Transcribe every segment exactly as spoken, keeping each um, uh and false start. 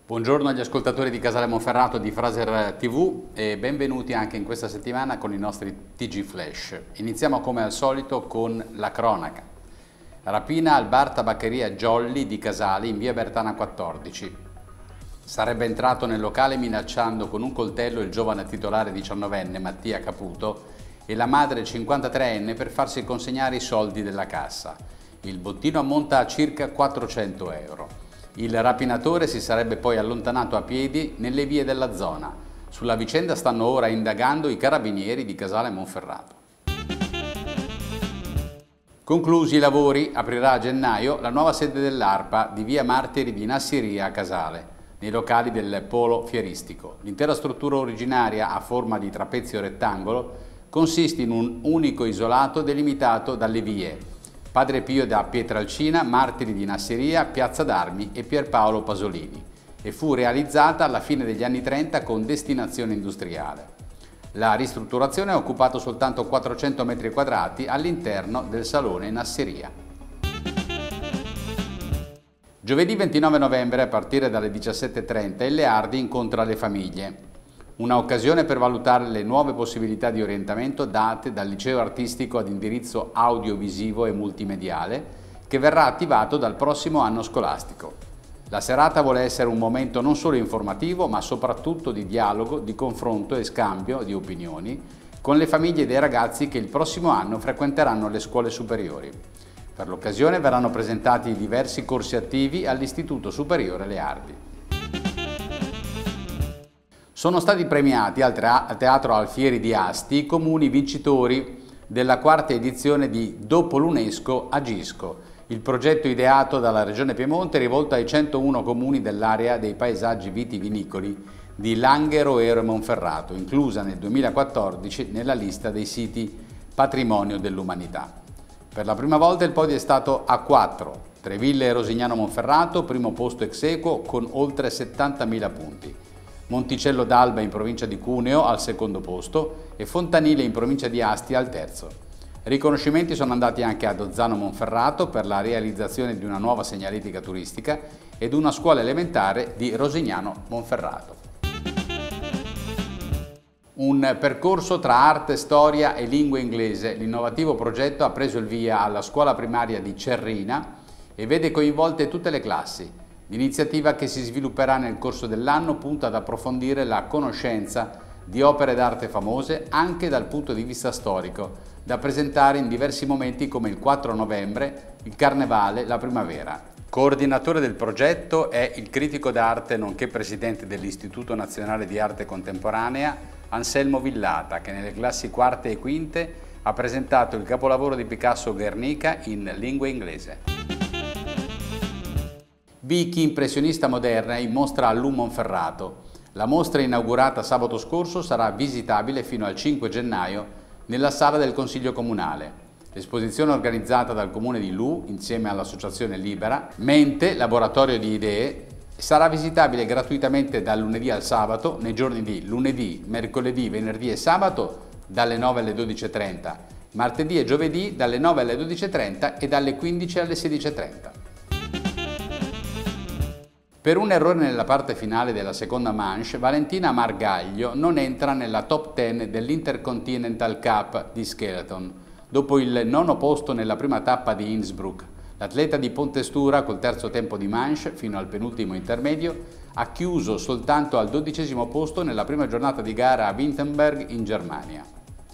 Buongiorno agli ascoltatori di Casale Monferrato di Fraser tivù e benvenuti anche in questa settimana con i nostri T G Flash. Iniziamo come al solito con la cronaca. Rapina al bar tabaccheria Jolly di Casale in via Bertana quattordici. Sarebbe entrato nel locale minacciando con un coltello il giovane titolare diciannovenne Mattia Caputo e la madre cinquantatreenne per farsi consegnare i soldi della cassa. Il bottino ammonta a circa quattrocento euro. Il rapinatore si sarebbe poi allontanato a piedi nelle vie della zona. Sulla vicenda stanno ora indagando i carabinieri di Casale Monferrato. Conclusi i lavori, aprirà a gennaio la nuova sede dell'ARPA di via Martiri di Nassiria a Casale, nei locali del polo fieristico. L'intera struttura originaria a forma di trapezio rettangolo consiste in un unico isolato delimitato dalle vie Padre Pio da Pietralcina, Martiri di Nassiria, Piazza d'Armi e Pierpaolo Pasolini e fu realizzata alla fine degli anni trenta con destinazione industriale. La ristrutturazione ha occupato soltanto quattrocento metri quadrati all'interno del Salone Nassiria. Giovedì ventinove novembre a partire dalle diciassette e trenta il Leardi incontra le famiglie. Una occasione per valutare le nuove possibilità di orientamento date dal liceo artistico ad indirizzo audiovisivo e multimediale che verrà attivato dal prossimo anno scolastico. La serata vuole essere un momento non solo informativo ma soprattutto di dialogo, di confronto e scambio di opinioni con le famiglie dei ragazzi che il prossimo anno frequenteranno le scuole superiori. Per l'occasione verranno presentati diversi corsi attivi all'Istituto Superiore Leardi. Sono stati premiati al Teatro Alfieri di Asti i comuni vincitori della quarta edizione di Dopo l'UNESCO Agisco, il progetto ideato dalla Regione Piemonte rivolto ai centouno comuni dell'area dei paesaggi vitivinicoli di Langhero, Ero e Monferrato, inclusa nel duemilaquattordici nella lista dei siti Patrimonio dell'Umanità. Per la prima volta il podio è stato a quattro, Treville e Rosignano Monferrato, primo posto ex aequo con oltre settantamila punti. Monticello d'Alba in provincia di Cuneo al secondo posto e Fontanile in provincia di Asti al terzo. Riconoscimenti sono andati anche ad Ozzano Monferrato per la realizzazione di una nuova segnaletica turistica ed una scuola elementare di Rosignano Monferrato. Un percorso tra arte, storia e lingua inglese. L'innovativo progetto ha preso il via alla scuola primaria di Cerrina e vede coinvolte tutte le classi. L'iniziativa che si svilupperà nel corso dell'anno punta ad approfondire la conoscenza di opere d'arte famose anche dal punto di vista storico, da presentare in diversi momenti come il quattro novembre, il Carnevale, la primavera. Coordinatore del progetto è il critico d'arte nonché presidente dell'Istituto Nazionale di Arte Contemporanea Anselmo Villata, che nelle classi quarte e quinte ha presentato il capolavoro di Picasso Guernica in lingua inglese. Vichi, impressionista moderna, in mostra a Lu Monferrato. La mostra inaugurata sabato scorso sarà visitabile fino al cinque gennaio nella sala del Consiglio Comunale. L'esposizione organizzata dal Comune di Lu insieme all'Associazione Libera, Mente, laboratorio di idee, sarà visitabile gratuitamente dal lunedì al sabato nei giorni di lunedì, mercoledì, venerdì e sabato dalle nove alle dodici e trenta, martedì e giovedì dalle nove alle dodici e trenta e dalle quindici alle sedici e trenta. Per un errore nella parte finale della seconda manche, Valentina Margaglio non entra nella top dieci dell'Intercontinental Cup di Skeleton, dopo il nono posto nella prima tappa di Innsbruck. L'atleta di Pontestura, col terzo tempo di manche fino al penultimo intermedio, ha chiuso soltanto al dodicesimo posto nella prima giornata di gara a Wittenberg in Germania.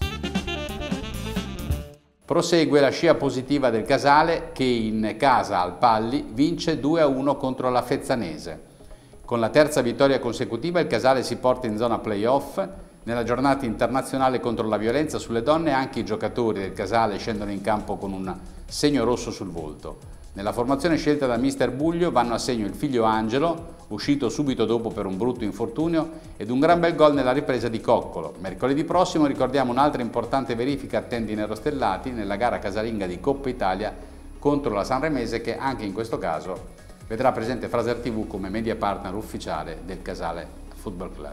Prosegue la scia positiva del Casale che in casa al Palli vince due a uno contro la Fezzanese. Con la terza vittoria consecutiva il Casale si porta in zona play-off. Nella giornata internazionale contro la violenza sulle donne anche i giocatori del Casale scendono in campo con un segno rosso sul volto. Nella formazione scelta da mister Buglio vanno a segno il figlio Angelo, uscito subito dopo per un brutto infortunio, ed un gran bel gol nella ripresa di Coccolo. Mercoledì prossimo ricordiamo un'altra importante verifica a tendi nerostellati nella gara casalinga di Coppa Italia contro la Sanremese, che anche in questo caso vedrà presente Fraser tivù come media partner ufficiale del Casale Football Club.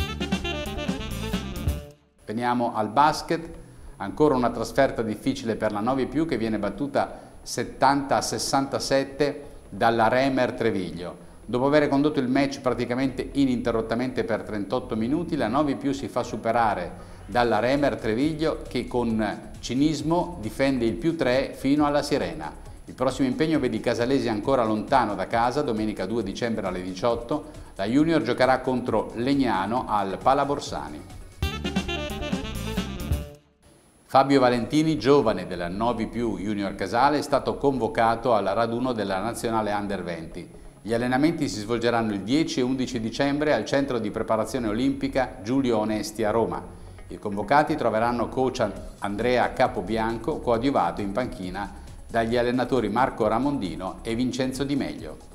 Veniamo al basket, ancora una trasferta difficile per la nove più che viene battuta settanta a sessantasette dalla Remer Treviglio. Dopo aver condotto il match praticamente ininterrottamente per trentotto minuti, la Novi Più si fa superare dalla Remer Treviglio che con cinismo difende il più tre fino alla sirena. Il prossimo impegno vede i casalesi ancora lontano da casa, domenica due dicembre alle diciotto. La Junior giocherà contro Legnano al Pala Borsani. Fabio Valentini, giovane della Novi Più Junior Casale, è stato convocato al raduno della Nazionale Under venti. Gli allenamenti si svolgeranno il dieci e undici dicembre al centro di preparazione olimpica Giulio Onesti a Roma. I convocati troveranno coach Andrea Capobianco, coadiuvato in panchina dagli allenatori Marco Ramondino e Vincenzo Di Meglio.